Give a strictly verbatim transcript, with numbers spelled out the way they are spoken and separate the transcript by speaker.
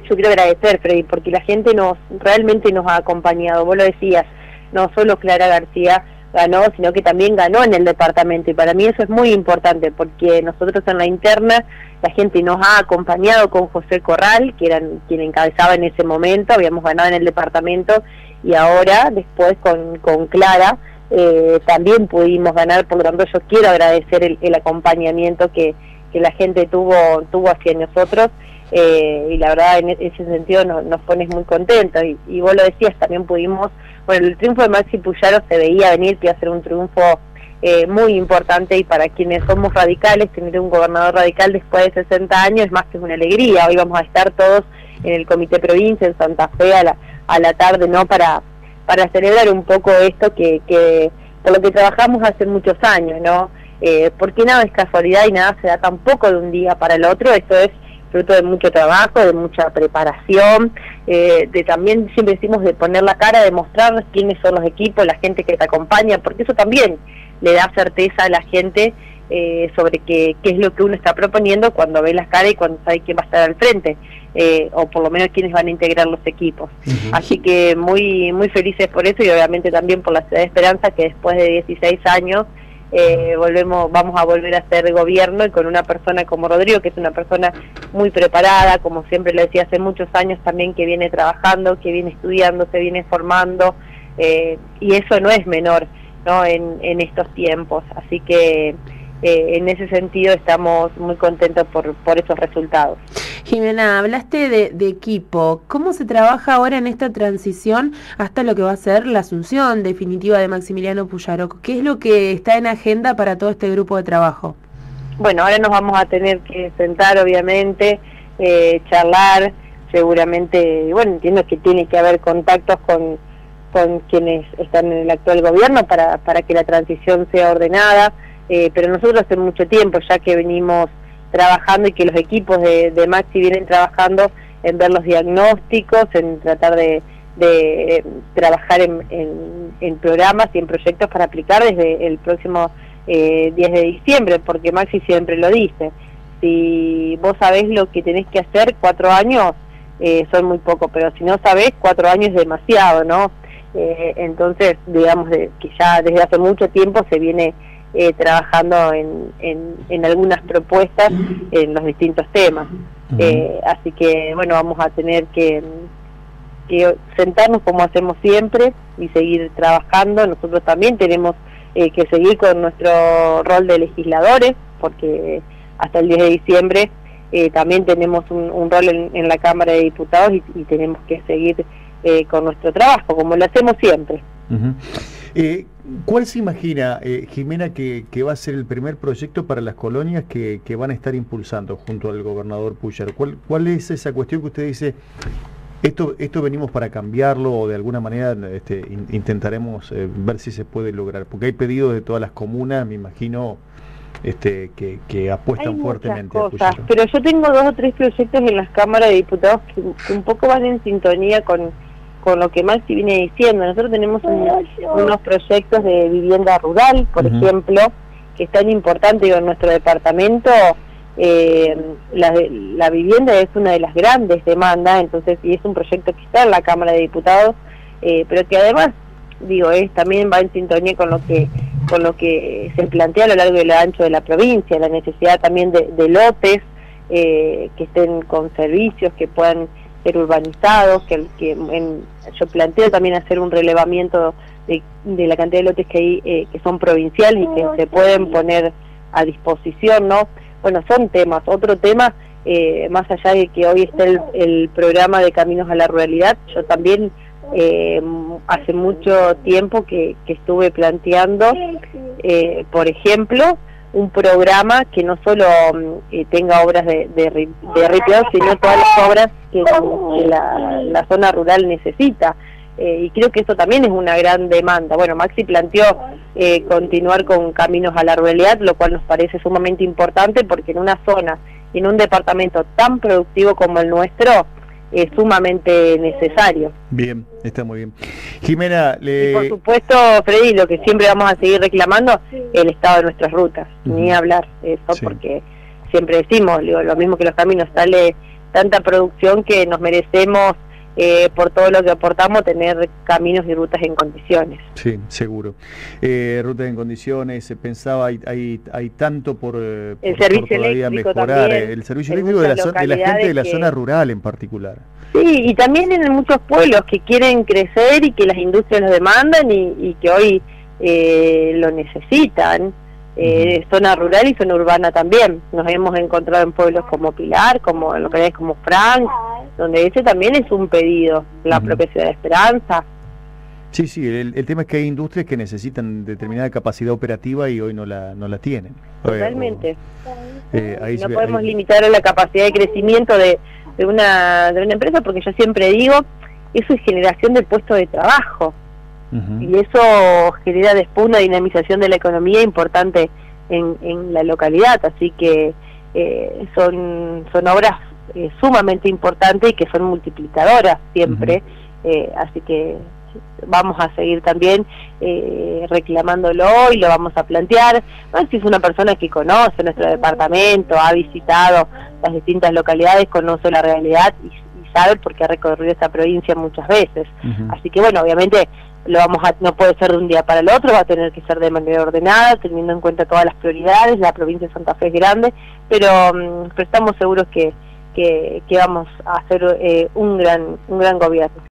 Speaker 1: yo quiero agradecer, Freddy, porque la gente nos realmente nos ha acompañado. Vos lo decías, no solo Clara García ganó, sino que también ganó en el departamento, y para mí eso es muy importante, porque nosotros en la interna, la gente nos ha acompañado con José Corral, que era quien encabezaba en ese momento, habíamos ganado en el departamento, y ahora, después con, con Clara, eh, también pudimos ganar. Por lo tanto yo quiero agradecer el, el acompañamiento que, que la gente tuvo, tuvo hacia nosotros, eh, y la verdad en ese sentido nos, nos pones muy contentos, y, y vos lo decías, también pudimos. Bueno, el triunfo de Maxi Puyaro se veía venir, que iba a ser un triunfo eh, muy importante, y para quienes somos radicales, tener un gobernador radical después de sesenta años es más que una alegría. Hoy vamos a estar todos en el Comité Provincia, en Santa Fe, a la, a la tarde, ¿no? Para, para celebrar un poco esto que, que por lo que trabajamos hace muchos años, ¿no? Eh, porque nada es casualidad y nada se da tampoco de un día para el otro. Esto es fruto de mucho trabajo, de mucha preparación, eh, de también, siempre decimos, de poner la cara, de mostrar quiénes son los equipos, la gente que te acompaña, porque eso también le da certeza a la gente eh, sobre qué, qué es lo que uno está proponiendo cuando ve las caras y cuando sabe quién va a estar al frente, eh, o por lo menos quiénes van a integrar los equipos. Uh-huh. Así que muy muy felices por eso, y obviamente también por la Ciudad de Esperanza, que después de dieciséis años Eh, volvemos, vamos a volver a hacer gobierno, y con una persona como Rodrigo, que es una persona muy preparada, como siempre le decía, hace muchos años también que viene trabajando, que viene estudiando, se viene formando, eh, y eso no es menor, ¿no? En, en estos tiempos. Así que eh, en ese sentido estamos muy contentos por, por esos resultados.
Speaker 2: Jimena, hablaste de, de equipo. ¿Cómo se trabaja ahora en esta transición hasta lo que va a ser la asunción definitiva de Maximiliano Puyaro? ¿Qué es lo que está en agenda para todo este grupo de trabajo?
Speaker 1: Bueno, ahora nos vamos a tener que sentar, obviamente, eh, charlar, seguramente. Bueno, entiendo que tiene que haber contactos con, con quienes están en el actual gobierno para, para que la transición sea ordenada, eh, pero nosotros hace mucho tiempo ya que venimos trabajando, y que los equipos de, de Maxi vienen trabajando en ver los diagnósticos, en tratar de, de trabajar en, en, en programas y en proyectos para aplicar desde el próximo eh, diez de diciembre, porque Maxi siempre lo dice, si vos sabés lo que tenés que hacer, cuatro años eh, son muy poco, pero si no sabés, cuatro años es demasiado, ¿no? Eh, entonces, digamos de, que ya desde hace mucho tiempo se viene Eh, trabajando en, en, en algunas propuestas en los distintos temas. Uh-huh. eh, así que bueno, vamos a tener que, que sentarnos como hacemos siempre y seguir trabajando. Nosotros también tenemos eh, que seguir con nuestro rol de legisladores, porque hasta el diez de diciembre eh, también tenemos un, un rol en, en la Cámara de Diputados, y, y tenemos que seguir eh, con nuestro trabajo, como lo hacemos siempre.
Speaker 3: Uh-huh. Eh, ¿Cuál se imagina, eh, Jimena, que, que va a ser el primer proyecto para las colonias que, que van a estar impulsando junto al gobernador Puyaro? ¿Cuál, cuál es esa cuestión que usted dice, esto esto venimos para cambiarlo, o de alguna manera este, in, intentaremos eh, ver si se puede lograr? Porque hay pedidos de todas las comunas, me imagino, este, que, que apuestan
Speaker 1: hay
Speaker 3: fuertemente
Speaker 1: muchas cosas,
Speaker 3: a Puyaro.
Speaker 1: pero yo tengo dos o tres proyectos en las cámaras de diputados que, que un poco van en sintonía con con lo que Maxi viene diciendo. Nosotros tenemos un, unos proyectos de vivienda rural, por uh-huh. ejemplo, que es tan importante, digo, en nuestro departamento. Eh, la, la vivienda es una de las grandes demandas, entonces, y es un proyecto que está en la Cámara de Diputados, eh, pero que además, digo, es también va en sintonía con lo que con lo que se plantea a lo largo y lo ancho de la provincia, la necesidad también de, de lotes eh, que estén con servicios, que puedan ser urbanizados, que, que en, yo planteo también hacer un relevamiento de, de la cantidad de lotes que hay, eh, que son provinciales y que se pueden poner a disposición, ¿no? Bueno, son temas. Otro tema, eh, más allá de que hoy está el, el programa de Caminos a la Ruralidad, yo también eh, hace mucho tiempo que, que estuve planteando, eh, por ejemplo, un programa que no solo eh, tenga obras de, de, de ripiado, sino todas las obras que, que la, la zona rural necesita. Eh, y creo que eso también es una gran demanda. Bueno, Maxi planteó eh, continuar con Caminos a la Ruralidad, lo cual nos parece sumamente importante, porque en una zona, en un departamento tan productivo como el nuestro, es sumamente necesario.
Speaker 3: Bien, está muy bien. Jimena, le...
Speaker 1: Y por supuesto, Freddy, lo que siempre vamos a seguir reclamando, el estado de nuestras rutas, uh-huh. ni hablar eso, sí. Porque siempre decimos, digo, lo mismo que los caminos, sale tanta producción que nos merecemos, eh, por todo lo que aportamos, tener caminos y rutas en condiciones.
Speaker 3: Sí, seguro. Eh, rutas en condiciones, se pensaba, hay, hay, hay tanto por, eh,
Speaker 1: el
Speaker 3: por,
Speaker 1: servicio
Speaker 3: por todavía
Speaker 1: eléctrico
Speaker 3: mejorar,
Speaker 1: también,
Speaker 3: el servicio eléctrico de la, zona, de la gente de la
Speaker 1: que...
Speaker 3: zona rural en particular.
Speaker 1: Sí, y también en muchos pueblos que quieren crecer y que las industrias los demandan y, y que hoy eh, lo necesitan. Eh, uh-huh. Zona rural y zona urbana también. Nos hemos encontrado en pueblos como Pilar, como en localidades como Frank, donde ese también es un pedido, la uh-huh. propia Ciudad de Esperanza.
Speaker 3: Sí, sí, el, el tema es que hay industrias que necesitan determinada capacidad operativa y hoy no la no la tienen.
Speaker 1: Totalmente.
Speaker 3: O, eh, ahí
Speaker 1: no
Speaker 3: se,
Speaker 1: podemos
Speaker 3: ahí...
Speaker 1: limitar la capacidad de crecimiento de, de, una, de una empresa, porque yo siempre digo, eso es generación de puestos de trabajo. Uh-huh. Y eso genera después una dinamización de la economía importante en, en la localidad, así que eh, son, son obras eh, sumamente importantes y que son multiplicadoras siempre, uh-huh. eh, así que vamos a seguir también eh, reclamándolo y lo vamos a plantear. No, si es una persona que conoce nuestro departamento, ha visitado las distintas localidades, conoce la realidad y, y sabe porque ha recorrido esta provincia muchas veces, uh-huh. así que bueno, obviamente lo vamos a, no puede ser de un día para el otro, va a tener que ser de manera ordenada, teniendo en cuenta todas las prioridades. La provincia de Santa Fe es grande, pero, um, pero estamos seguros que, que, que vamos a hacer eh, un gran un gran gobierno.